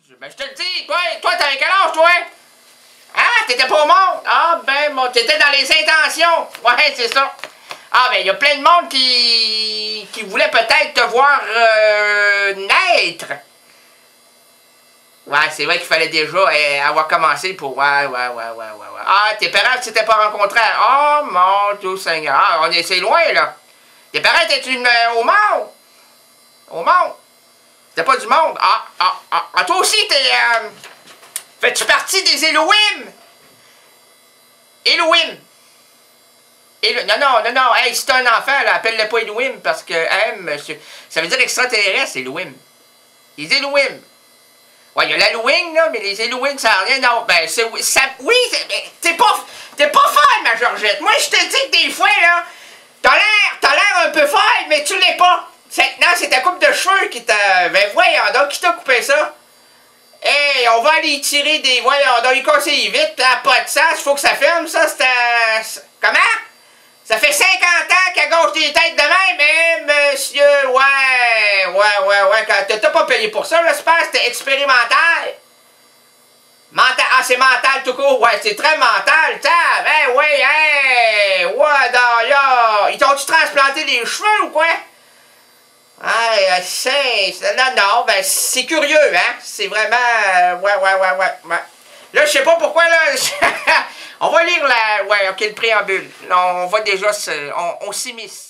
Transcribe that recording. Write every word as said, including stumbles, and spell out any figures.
Ben, je te le dis, toi, toi, t'avais quel âge, toi? Hein? T'étais pas au monde? Ah, ben, bon, t'étais dans les intentions. Ouais, c'est ça. Ah, ben, il y a plein de monde qui, qui voulait peut-être te voir euh, naître. Ouais, c'est vrai qu'il fallait déjà eh, avoir commencé pour... Ouais, ouais, ouais, ouais, ouais, ouais. Ah, tes parents, tu t'étais pas rencontrés. Oh, mon Dieu Seigneur. Ah, on est, c'est loin, là. Tes parents étaient une, euh, au monde. Au monde. C'était pas du monde. Ah, ah, ah. Ah, toi aussi, t'es... Euh, fais-tu partie des Elohim? Elohim. Elo... Non, non, non, non. Hey, si t'as un enfant, là, appelle-le pas Elohim parce que... Hein, monsieur... Ça veut dire extraterrestre, Elohim. Les Elohim. Ouais, il y a l'Halloween, là, mais les Halloween, ça n'a rien à... Ben, c'est... Ça... Oui, t'es pas... T'es pas folle, ma Georgette. Moi, je te dis que des fois, là, t'as l'air... T'as l'air un peu folle, mais tu l'es pas. Non, c'est ta coupe de cheveux qui t'a... Ben, voyons donc, qui t'a coupé ça? Hey, on va aller tirer des... Voyons donc, il conseille vite, t'as pas de sens, faut que ça ferme, ça, c'est... Comment? Ça fait cinquante ans qu'à gauche des têtes de même, mais monsieur, ouais, ouais, ouais, ouais, t'as pas payé pour ça, j'espère, c'était expérimental. Mental, ah, c'est mental tout court, ouais, c'est très mental, t'as, ben oui, hey, ouais, d'ailleurs, ils t'ont-tu transplanté les cheveux ou quoi? Ah, c'est, non, non, ben c'est curieux, hein, c'est vraiment, euh, ouais, ouais, ouais, ouais, ouais. Là, je sais pas pourquoi, là, on va lire la, ouais, ok, le préambule. On va déjà se, on, on s'immisce.